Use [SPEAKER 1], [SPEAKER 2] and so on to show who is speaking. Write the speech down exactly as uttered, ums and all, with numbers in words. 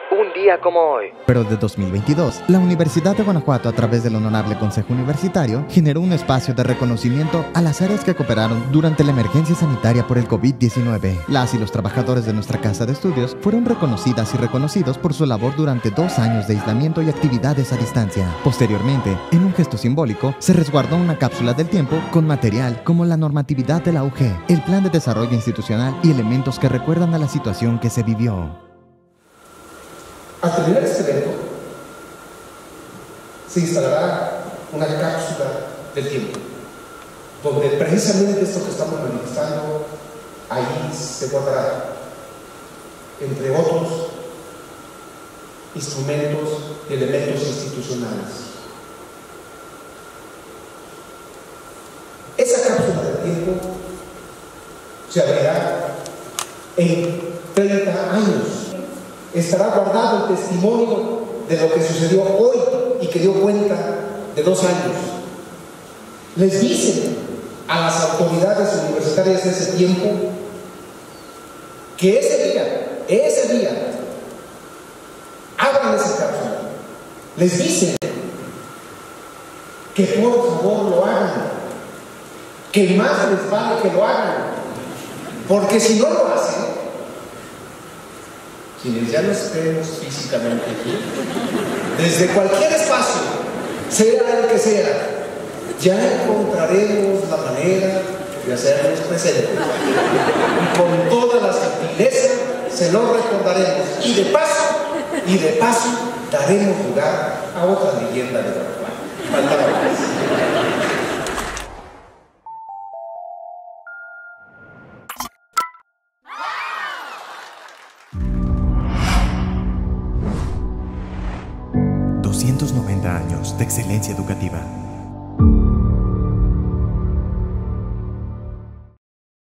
[SPEAKER 1] Un día como hoy.
[SPEAKER 2] Pero de dos mil veintidós, la Universidad de Guanajuato, a través del Honorable Consejo Universitario, generó un espacio de reconocimiento a las áreas que cooperaron durante la emergencia sanitaria por el COVID diecinueve. Las y los trabajadores de nuestra casa de estudios fueron reconocidas y reconocidos por su labor durante dos años de aislamiento y actividades a distancia. Posteriormente, en un gesto simbólico, se resguardó una cápsula del tiempo con material como la normatividad de la U G, el plan de desarrollo institucional y elementos que recuerdan a la situación que se vivió.
[SPEAKER 3] Al terminar este evento, se instalará una cápsula del tiempo, donde precisamente esto que estamos manifestando, ahí se guardará, entre otros instrumentos y elementos institucionales. Esa cápsula del tiempo se abrirá en treinta años. Estará guardado el testimonio de lo que sucedió hoy y que dio cuenta de dos años. Les dicen a las autoridades universitarias de ese tiempo que ese día, ese día, abran esa cápsula. Les dicen que por favor lo hagan, que más les vale que lo hagan, porque si no lo hacen, quienes ya no estemos físicamente aquí, desde cualquier espacio, sea el que sea, ya encontraremos la manera de hacernos presentes. Y con toda la sutileza se lo recordaremos. Y de paso, y de paso, daremos lugar a otra leyenda de Guanajuato. Faltaba más.
[SPEAKER 4] doscientos noventa años de excelencia educativa.